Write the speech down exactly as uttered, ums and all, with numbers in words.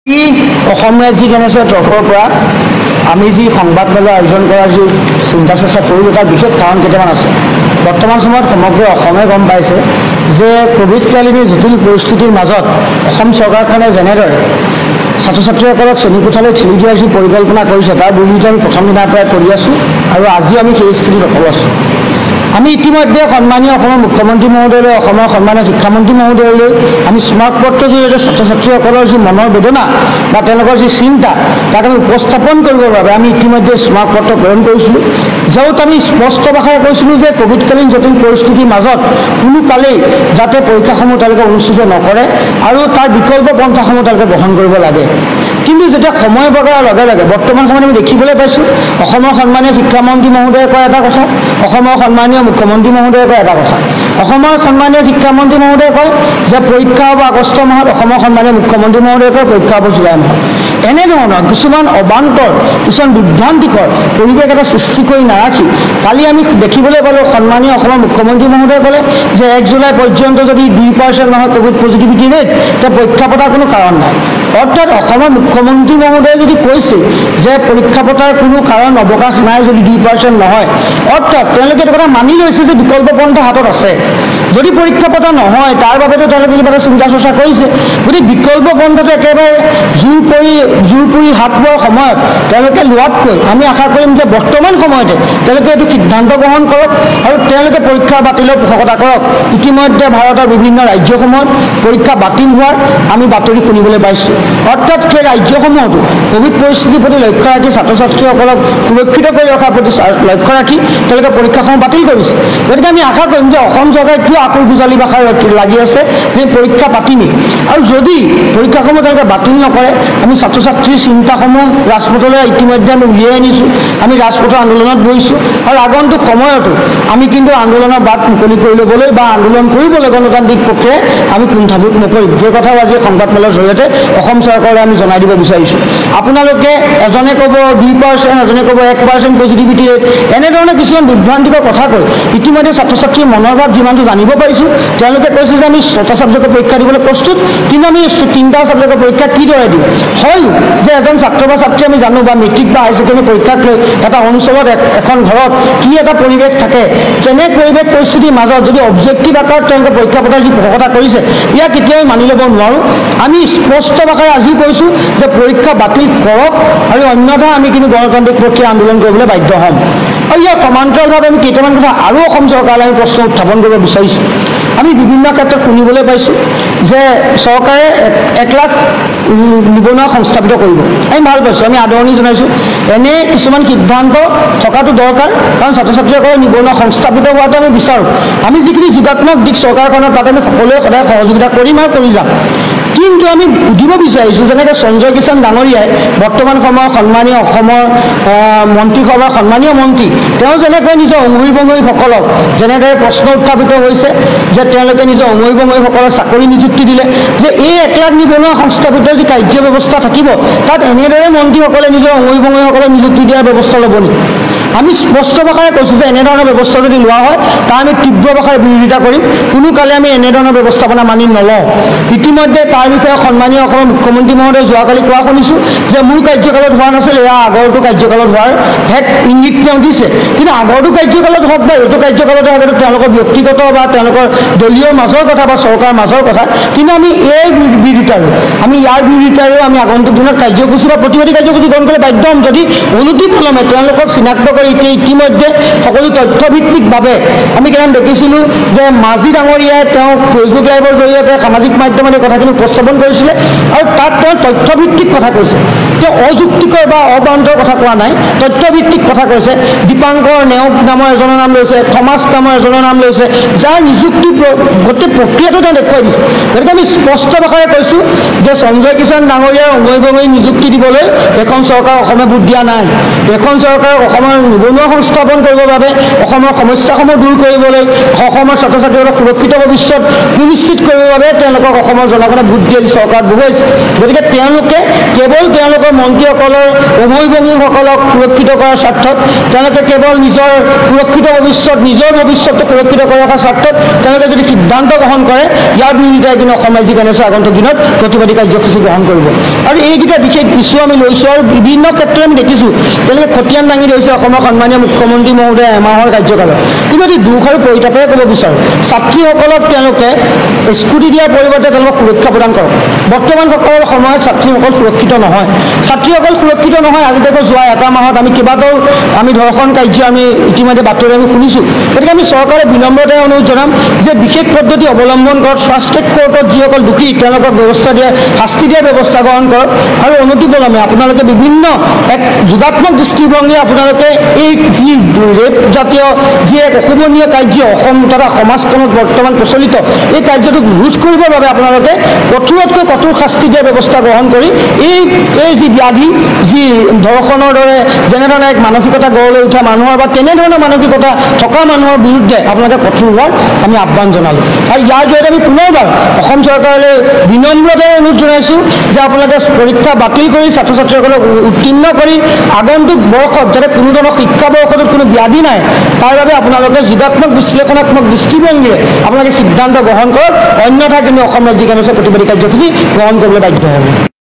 অসম ৰাজ্যিক এনএছৰ তৰফৰ পৰা আমি যি সংবাদমেলৰ আয়োজন কৰাৰ যি চিন্তা চৰ্চা কৰিলোঁ তাৰ বিশেষ কাৰণ কেইটামান আছে। বৰ্তমান সময়ত সমগ্ৰ অসমে গম পাইছে যে কোভিডকালীন জটিল পৰিস্থিতিৰ মাজত অসম চৰকাৰখনে যেনেদৰে ছাত্ৰ ছাত্ৰীসকলক শ্ৰেণীকোঠালৈ ঠেলি দিয়াৰ যি পৰিকল্পনা কৰিছে তাৰ বিৰুদ্ধে আমি প্ৰথম দিনাৰ পৰাই কৰি আছোঁ আৰু আজি আমি সেই স্থিতিত অকল আছোঁ। আমি ইতিমধ্যে সন্মানীয় অসমৰ মুখ্যমন্ত্ৰী মহোদয়লৈ অসমৰ সন্মানীয় শিক্ষামন্ত্ৰী মহোদয়লৈ আমি স্মাৰক পত্ৰৰ জৰিয়তে ছাত্ৰ ছাত্ৰীসকলৰ যি মনৰ বেদনা বা তেওঁলোকৰ যি চিন্তা তাক আমি উপস্থাপন কৰিবৰ বাবে আমি ইতিমধ্যে স্মাৰক পত্ৰ প্ৰেৰণ কৰিছিলোঁ। য'ত আমি স্পষ্ট ভাষাৰে কৈছিলোঁ যে কোভিডকালীন জটিল পৰিস্থিতিৰ মাজত কোনো কালেই যাতে পৰীক্ষাসমূহ তেওঁলোকে অনুষ্ঠিত নকৰে আৰু তাৰ বিকল্প পন্থাসমূহ তেওঁলোকে গ্ৰহণ কৰিব লাগে। কিন্তু যেতিয়া সময় বগাৰ লগে লগে বৰ্তমান সময়ত আমি দেখিবলৈ পাইছোঁ অসমৰ সন্মানীয় শিক্ষামন্ত্ৰী মহোদয়ে কয় এটা কথা, অসমৰ সন্মানীয় মুখ্যমন্ত্ৰী মহোদয়ে কয় এটা কথা। অসমৰ সন্মানীয় শিক্ষামন্ত্ৰী মহোদয়ে কয় যে পৰীক্ষা হ'ব আগষ্ট মাহত, অসমৰ সন্মানীয় মুখ্যমন্ত্ৰী মহোদয়ে কয় পৰীক্ষা হ'ব জুলাই মাহত। এনেধৰণৰ কিছুমান অবান্তৰ কিছুমান বিভ্ৰান্তিকৰ পৰিৱেশ এটা সৃষ্টি কৰি নাৰাখি কালি আমি দেখিবলৈ পালোঁ সন্মানীয় অসমৰ মুখ্যমন্ত্ৰী মহোদয়ে ক'লে যে এক জুলাই পৰ্যন্ত যদি দুই পাৰ্চেণ্ট নহয় কোভিড পজিটিভিটি ৰেট তেতিয়া পৰীক্ষা পতাৰ কোনো কাৰণ নাই। অৰ্থাৎ অসমৰ মুখ্যমন্ত্ৰী মহোদয়ে যদি কৈছে যে পৰীক্ষা পতাৰ কোনো কাৰণ অৱকাশ নাই যদি দুই পাৰ্চেণ্ট নহয়, অৰ্থাৎ তেওঁলোকে এইটো কথা মানি লৈছে যে বিকল্প পন্থা হাতত আছে। যদি পৰীক্ষা পতা নহয় তাৰ বাবেতো তেওঁলোকে কিবা এটা চিন্তা চৰ্চা কৰিছে। গতিকে বিকল্প পন্থাটো একেবাৰে জোৰ পৰি জোৰ পৰি হাত পোৱাৰ সময়ত তেওঁলোকে লোৱাতকৈ আমি আশা কৰিম যে বৰ্তমান সময়তে তেওঁলোকে এইটো সিদ্ধান্ত গ্ৰহণ কৰক আৰু তেওঁলোকে পৰীক্ষা বাতিলৰ পোষকতা কৰক। ইতিমধ্যে ভাৰতৰ বিভিন্ন ৰাজ্যসমূহত পৰীক্ষা বাতিল হোৱাৰ আমি বাতৰি শুনিবলৈ পাইছোঁ। অৰ্থাৎ সেই ৰাজ্যসমূহতো কোভিড পৰিস্থিতিৰ প্ৰতি লক্ষ্য ৰাখি ছাত্ৰ ছাত্ৰীসকলক সুৰক্ষিত কৰি ৰখাৰ প্ৰতি লক্ষ্য ৰাখি তেওঁলোকে পৰীক্ষাসমূহ বাতিল কৰিছে। গতিকে আমি আশা কৰিম যে অসম চৰকাৰে কিয় আকুল বুজালি ভাষাৰ লাগি আছে যে পৰীক্ষা পাতিমেই, আৰু যদি পৰীক্ষাসমূহ তেওঁলোকে বাতিল নকৰে আমি ছাত্ৰ ছাত্ৰীৰ চিন্তাসমূহ ৰাজপথলৈ ইতিমধ্যে আমি উলিয়াই আনিছোঁ। আমি ৰাজপথৰ আন্দোলনত বহিছোঁ আৰু আগন্তুক সময়তো আমি কিন্তু আন্দোলনৰ বাট মুকলি কৰি ল'বলৈ বা আন্দোলন কৰিবলৈ গণতান্ত্ৰিক প্ৰক্ৰিয়াই আমি কুণ্ঠাবোধ নকৰিম। সেই কথাও আজি সংবাদমেলৰ জৰিয়তে অসম চৰকাৰলৈ আমি জনাই দিব বিচাৰিছোঁ। আপোনালোকে এজনে ক'ব দুই পাৰ্চেণ্ট, এজনে ক'ব এক পাৰ্চেণ্ট পজিটিভিটি ৰেট, এনেধৰণে কিছুমান বিভ্ৰান্তিকৰ কথা কৈ ইতিমধ্যে ছাত্ৰ ছাত্ৰীৰ মনৰ ভাৱ যিমানটো জানিব পাৰিছোঁ তেওঁলোকে কৈছে যে আমি ছটা ছাবজেক্টৰ পৰীক্ষা দিবলৈ প্ৰস্তুত, কিন্তু আমি তিনিটা ছাবজেক্টৰ পৰীক্ষা কিদৰে দিম। হয় যে এজন ছাত্ৰ বা ছাত্ৰী আমি জানো বা মেট্ৰিক বা হাই ছেকেণ্ডেৰী পৰীক্ষাক লৈ এটা অঞ্চলত এখন ঘৰত কি এটা পৰিৱেশ থাকে, তেনে পৰিৱেশ পৰিস্থিতিৰ মাজত যদি অবজেক্টিভ আকাৰত তেওঁলোকে পৰীক্ষা পতাৰ যি পোষকতা কৰিছে ইয়াক কেতিয়াও মানি ল'ব নোৱাৰোঁ। আমি স্পষ্ট ভাষাৰে আজি কৈছোঁ যে পৰীক্ষা বাতিল কৰক আৰু অন্যথা আমি কিন্তু গণতান্ত্ৰিক প্ৰক্ৰিয়া আন্দোলন কৰিবলৈ বাধ্য হ'ম। আৰু ইয়াৰ সমান্তৰালভাৱে আমি কেইটামান কথা আৰু অসম চৰকাৰলৈ আমি প্ৰশ্ন উত্থাপন কৰিব বিচাৰিছোঁ। আমি বিভিন্ন ক্ষেত্ৰত শুনিবলৈ পাইছোঁ যে চৰকাৰে এক লাখ নিবনুৱা সংস্থাপিত কৰিব। আমি ভাল পাইছোঁ, আমি আদৰণি জনাইছোঁ। এনে কিছুমান সিদ্ধান্ত থকাটো দৰকাৰ, কাৰণ ছাত্ৰ ছাত্ৰীসকলে নিবনুৱা সংস্থাপিত হোৱাটো আমি বিচাৰোঁ। আমি যিখিনি যোগাত্মক দিশ চৰকাৰখনৰ তাত আমি সকলোৱে সদায় সহযোগিতা কৰিম আৰু কৰি যাম। কিন্তু আমি সুধিব বিচাৰিছোঁ যেনেকৈ সঞ্জয় কিষাণ ডাঙৰীয়াই বৰ্তমান সময়ৰ সন্মানীয় অসমৰ মন্ত্ৰীসভাৰ সন্মানীয় মন্ত্ৰী তেওঁ যেনেকৈ নিজৰ অঙুৰী বঙৰীসকলক যেনেদৰে প্ৰশ্ন উত্থাপিত হৈছে যে তেওঁলোকে নিজৰ অঙুৰী বঙৰীসকলক চাকৰি নিযুক্তি দিলে, যে এই এক লাখ নিবনুৱা সংস্থাপিত যি কাৰ্য ব্যৱস্থা থাকিব তাত এনেদৰে মন্ত্ৰীসকলে নিজৰ অঙুৰী বঙৰীসকলক নিযুক্তি দিয়াৰ ব্যৱস্থা ল'ব নেকি। আমি স্পষ্ট ভাষাৰে কৈছোঁ যে এনেধৰণৰ ব্যৱস্থা যদি লোৱা হয় তাৰ আমি তীব্ৰ ভাষাৰে বিৰোধিতা কৰিম। কোনো কালে আমি এনেধৰণৰ ব্যৱস্থাপনা মানি নলওঁ। ইতিমধ্যে তাৰ বিষয়ে সন্মানীয় অসমৰ মুখ্যমন্ত্ৰী মহোদয়ে যোৱাকালি কোৱা শুনিছোঁ যে মোৰ কাৰ্যকালত হোৱা নাছিল, এয়া আগৰটো কাৰ্যকালত হোৱাৰ এক ইংগিত তেওঁ দিছে। কিন্তু আগৰটো কাৰ্যকালত হওক বা এইটো কাৰ্যকালত হওক এইটো তেওঁলোকৰ ব্যক্তিগত বা তেওঁলোকৰ দলীয় মাজৰ কথা বা চৰকাৰৰ মাজৰ কথা, কিন্তু আমি এই বিৰোধিতাৰো আমি ইয়াৰ বিৰোধিতাৰো আমি আগন্তুক দিনত কাৰ্যসূচী বা প্ৰতিবাদী কাৰ্যসূচী গ্ৰহণ কৰি বাধ্য হ'ম যদি অনতিপলমে তেওঁলোকক চিনাক্ত কৰি এতিয়া ইতিমধ্যে সকলো তথ্যভিত্তিকভাৱে আমি কেইটামান দেখিছিলোঁ যে মাঝি ডাঙৰীয়াই তেওঁ ফেচবুক লাইভৰ জৰিয়তে সামাজিক মাধ্যমত এই কথাখিনি উপস্থাপন কৰিছিলে আৰু তাত তেওঁ তথ্যভিত্তিক কথা কৈছে। তেওঁ অযুক্তিকৰ বা অবান্তৰ কথা কোৱা নাই, তথ্যভিত্তিক কথা কৈছে। দীপাংকৰ নেওগ নামৰ এজনৰ নাম লৈছে, থমাছ নামৰ এজনৰ নাম লৈছে, যাৰ নিযুক্তি গোটেই প্ৰক্ৰিয়াটো তেওঁ দেখুৱাই দিছে। গতিকে আমি স্পষ্ট ভাষাৰে কৈছোঁ যে সঞ্জয় কিষাণ ডাঙৰীয়াৰ অঙুৰী বঙৰী নিযুক্তি দিবলৈ এখন চৰকাৰ অসমে ভোট দিয়া নাই। এখন চৰকাৰ অসমৰ নিবনুৱা সংস্থাপন কৰিবৰ বাবে অসমৰ সমস্যাসমূহ দূৰ কৰিবলৈ অসমৰ ছাত্ৰ ছাত্ৰীসকলক সুৰক্ষিত ভৱিষ্যত সুনিশ্চিত কৰিবৰ বাবে তেওঁলোকক অসমৰ জনগণে ভোট দিয়ে চৰকাৰত বহুৱাইছে গতিকে তেওঁলোকে কেৱল তেওঁলোকৰ মন্ত্ৰীসকলৰ উভয়ভংগীসকলক সুৰক্ষিত কৰাৰ স্বাৰ্থত তেওঁলোকে কেৱল নিজৰ সুৰক্ষিত ভৱিষ্যত নিজৰ ভৱিষ্যতটো সুৰক্ষিত কৰাৰ স্বাৰ্থত তেওঁলোকে যদি সিদ্ধান্ত গ্ৰহণ কৰে ইয়াৰ বিৰুদ্ধে কিন্তু অসম ৰাজ্যিক কংগ্ৰেছে আগন্তুক দিনত প্ৰতিবাদী কাৰ্যসূচী গ্ৰহণ কৰিব আৰু এইকেইটা বিশেষ ইছ্যু আমি লৈছোঁ আৰু বিভিন্ন ক্ষেত্ৰত আমি দেখিছোঁ তেওঁলোকে খতিয়ান দাঙি ধৰিছে অসমৰ সন্মানীয় মুখ্যমন্ত্ৰী মহোদয়ে এমাহৰ কাৰ্যকালত কিন্তু যদি দুখ আৰু পৰিতাপেৰে ক'ব বিচাৰোঁ ছাত্ৰীসকলক তেওঁলোকে স্কুটি দিয়াৰ পৰিৱৰ্তে তেওঁলোকক সুৰক্ষা প্ৰদান কৰক বৰ্তমান সকলৰ সময়ত ছাত্ৰীসকল সুৰক্ষিত নহয় ছাত্ৰীসকল সুৰক্ষিত নহয় আজি দেখোঁ যোৱা এটা মাহত আমি কেইবাটাও আমি ধৰ্ষণ কাৰ্য আমি ইতিমধ্যে বাতৰি আমি শুনিছোঁ গতিকে আমি চৰকাৰে বিনম্ৰতাৰে অনুৰোধ জনাম যে বিশেষ পদ্ধতি অৱলম্বন কৰক ফাষ্ট ট্ৰেক কোৰ্টত যিসকল দোষী তেওঁলোকক ব্যৱস্থা দিয়ে শাস্তি দিয়াৰ ব্যৱস্থা গ্ৰহণ কৰক আৰু অনতিপলমে আপোনালোকে বিভিন্ন এক যোগাত্মক দৃষ্টিভংগী আপোনালোকে এই যি ৰেপ জাতীয় যি এক অশোভনীয় কাৰ্য অসম তথা সমাজখনত বৰ্তমান প্ৰচলিত এই কাৰ্যটোক ৰোধ কৰিবৰ বাবে আপোনালোকে কঠোৰতকৈ কঠোৰ শাস্তি দিয়াৰ ব্যৱস্থা গ্ৰহণ কৰি এই এই যি ব্যাধি যি ধৰ্ষণৰ দৰে যেনেধৰণে এক মানসিকতা গঢ় লৈ উঠা মানুহৰ বা তেনেধৰণৰ মানসিকতা থকা মানুহৰ বিৰুদ্ধে আপোনালোকে কঠোৰ হোৱাৰ আমি আহ্বান জনালোঁ আৰু ইয়াৰ জৰিয়তে আমি পুনৰবাৰ অসম চৰকাৰলৈ বিনম্ৰতাৰে অনুৰোধ জনাইছোঁ যে আপোনালোকে পৰীক্ষা বাতিল কৰি ছাত্ৰ ছাত্ৰীসকলক উত্তীৰ্ণ কৰি আগন্তুক বৰ্ষত যাতে কোনো ধৰণৰ শিক্ষাবৰ্ষটোত কোনো ব্যাধি নাই তাৰ বাবে আপোনালোকে যোগাত্মক বিশ্লেষণাত্মক দৃষ্টিভংগীৰে আপোনালোকে সিদ্ধান্ত গ্ৰহণ কৰক অন্যথা কিন্তু অসম ৰাজ্যিক কংগ্ৰেছে প্ৰতিবাদী কাৰ্যসূচী গ্ৰহণ কৰিবলৈ বাধ্য হ'ব।